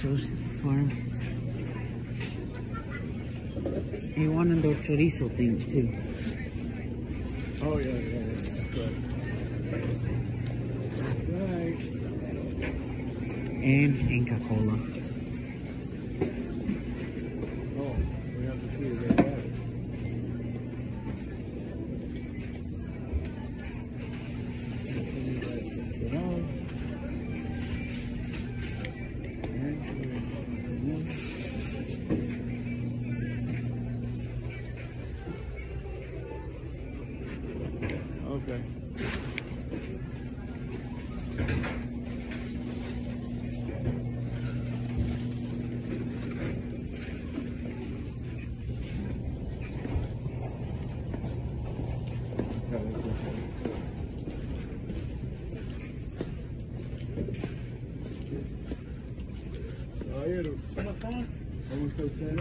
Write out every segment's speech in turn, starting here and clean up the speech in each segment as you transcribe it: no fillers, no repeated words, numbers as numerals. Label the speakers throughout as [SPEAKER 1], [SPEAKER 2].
[SPEAKER 1] nachos for him. He wanted those chorizo things too.
[SPEAKER 2] Oh yeah, that's good. Right.
[SPEAKER 1] And Inca Cola.
[SPEAKER 2] Oh, we have to see what they have. Okay. Caballero, ¿cómo están? ¿Cómo está usted?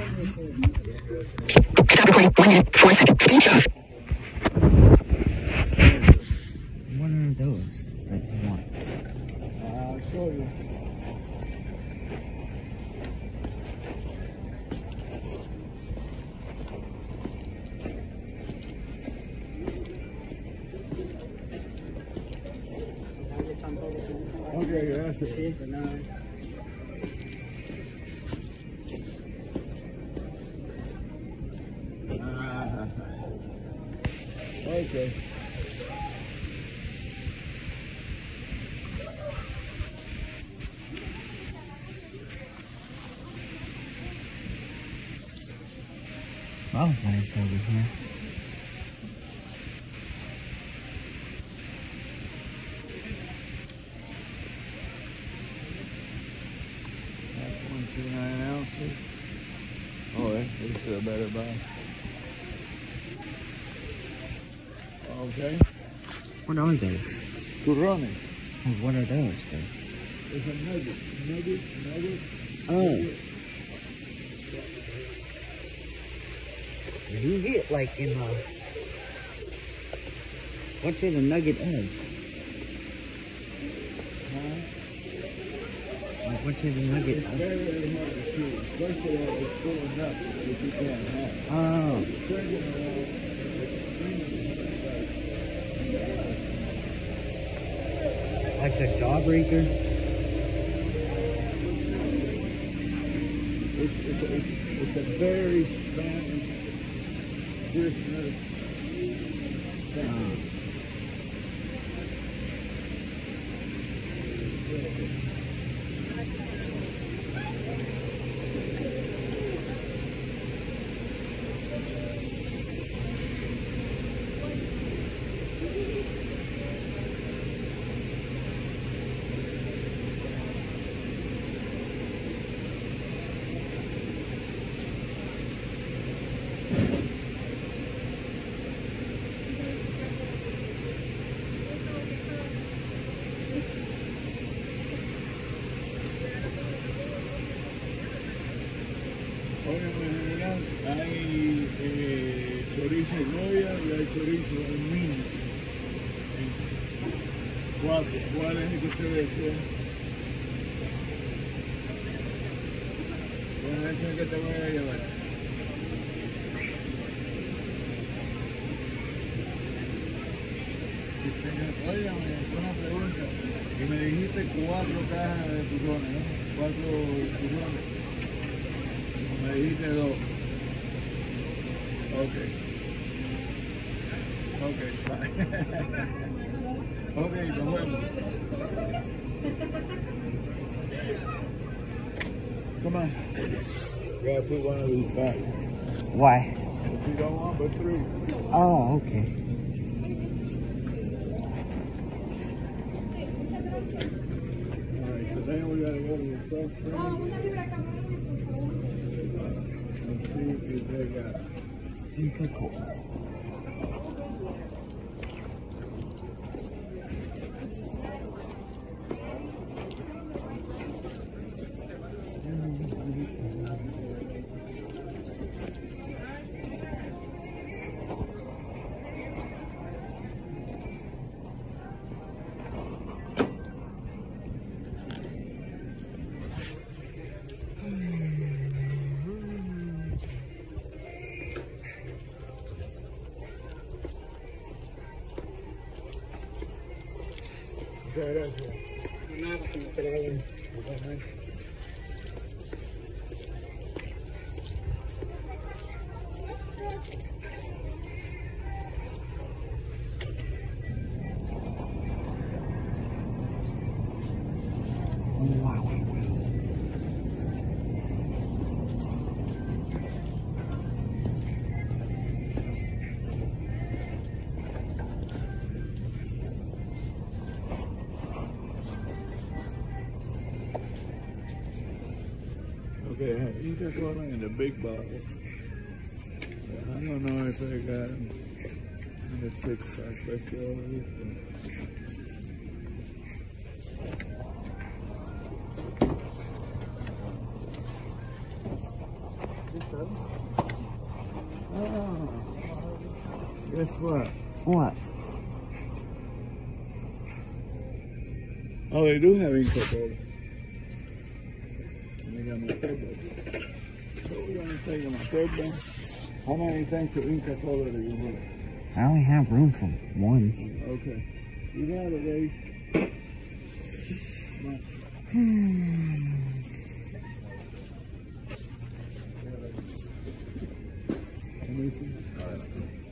[SPEAKER 1] What are those that you want?
[SPEAKER 2] I'll show you. Okay, gracias. Okay.
[SPEAKER 1] That was nice over here.
[SPEAKER 2] That's 129 ounces. Oh, this is a better buy. Okay.
[SPEAKER 1] What are those?
[SPEAKER 2] Turrones.
[SPEAKER 1] What are those, dude?
[SPEAKER 2] It's a nugget. Nugget.
[SPEAKER 1] Oh. You get like in what's in a nugget of?
[SPEAKER 2] Huh?
[SPEAKER 1] Like what's in a nugget
[SPEAKER 2] It's
[SPEAKER 1] of?
[SPEAKER 2] very, very hard to choose. First of all, it's full of nuts that you can't have.
[SPEAKER 1] Oh.
[SPEAKER 2] Second of all,
[SPEAKER 1] Like a jawbreaker?
[SPEAKER 2] it's a very Spanish Christmas thing. Hoy en general hay chorizo Goya y hay chorizo en mini. Cuatro. ¿Cuál es el que usted desea? Bueno, ese es el que te voy a llevar. Sí, señor. Óigame, una pregunta. Y me dijiste 4 cajas de turrones, ¿no? 4 turrones. Me dijiste 2. Ok. Ok, bye. Ok, nos vemos. Come on. You gotta put one of these back.
[SPEAKER 1] Why?
[SPEAKER 2] If you don't want but 3.
[SPEAKER 1] Oh, okay.
[SPEAKER 2] Alright, so then we gotta go to the soft drink. Let's see if they got
[SPEAKER 1] Inca Cola.
[SPEAKER 2] Muchas gracias.
[SPEAKER 3] Nada, que te le vaya bien.
[SPEAKER 2] Igualmente.
[SPEAKER 1] Wow.
[SPEAKER 2] Okay, Inca Cola in the big bottle. I don't know if I got them in the six-pack, but guess what?
[SPEAKER 1] What?
[SPEAKER 2] Oh, they do have Inca Cola. Let me get my turbo. So we're going to take my turbo. How many tanks of Inca Cola do you want?
[SPEAKER 1] I only have room for one.
[SPEAKER 2] Okay. You got it, Ace. Anything? All right.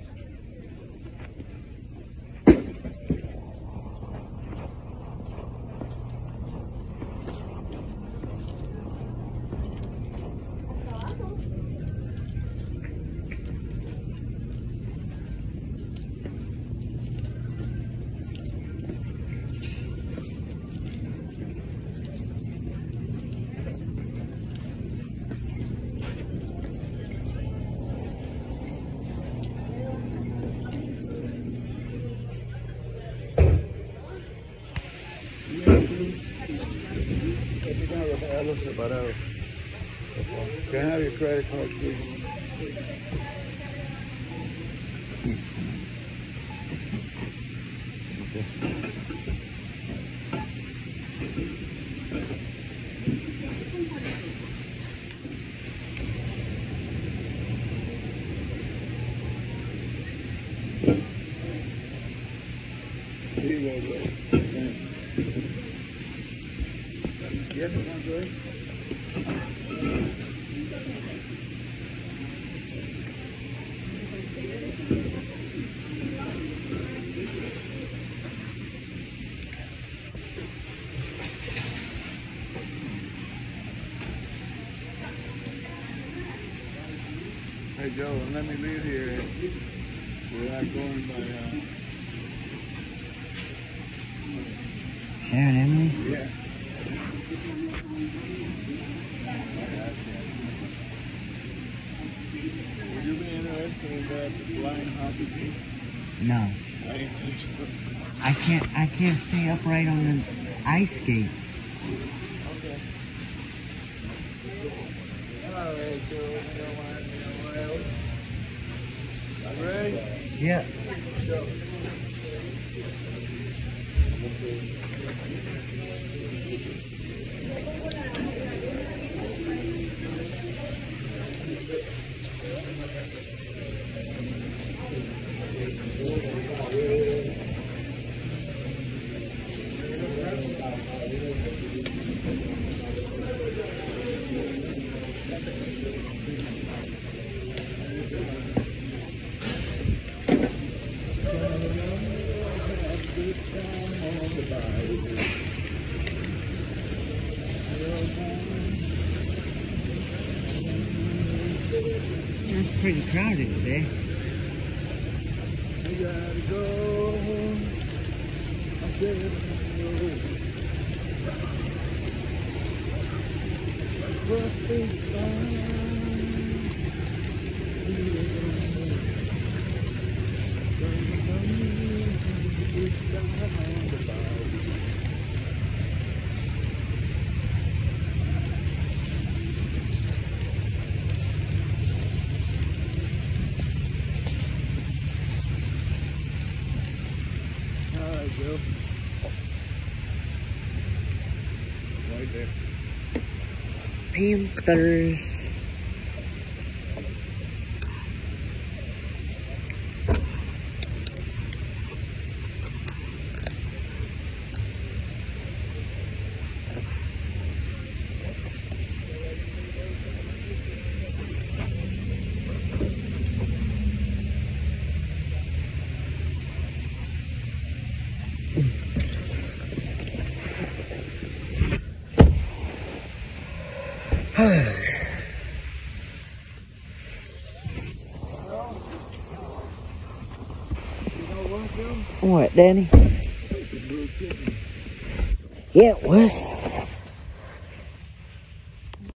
[SPEAKER 2] Dejarlos separados. Can I have your credit card, please? Okay. Here you go, bro. Yes, it sounds good. Hey Joe, let me leave here. We're not going by
[SPEAKER 1] Sharon Emily?
[SPEAKER 2] yeah. Would you be interested in that blind hockey team?
[SPEAKER 1] No.
[SPEAKER 2] I ain't think so.
[SPEAKER 1] I can't stay upright on the ice skates.
[SPEAKER 2] Okay. All right, Joe. You don't mind me a while. You ready?
[SPEAKER 1] Yeah.
[SPEAKER 2] Go.
[SPEAKER 1] It's pretty crowded today.
[SPEAKER 2] We gotta go. I'm getting Joe. Right there.
[SPEAKER 1] Panthers. What, Danny? Yeah, it was.